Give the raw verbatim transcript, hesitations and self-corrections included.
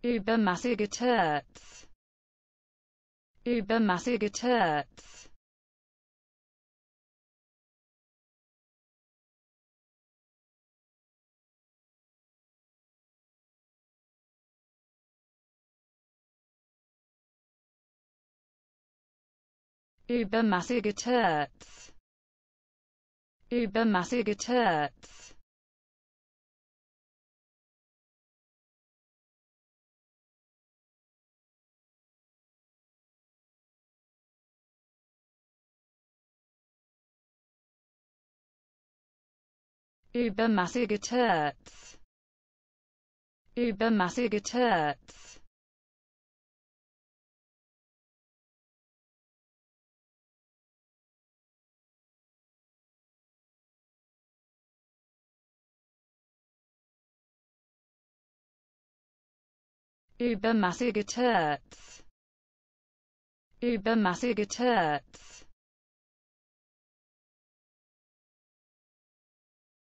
übermassige Terz, übermassige Terz, übermassige Terz, übermassige Terz, übermassige Terz, übermassige Terz, übermassige Terz, übermassige Terz.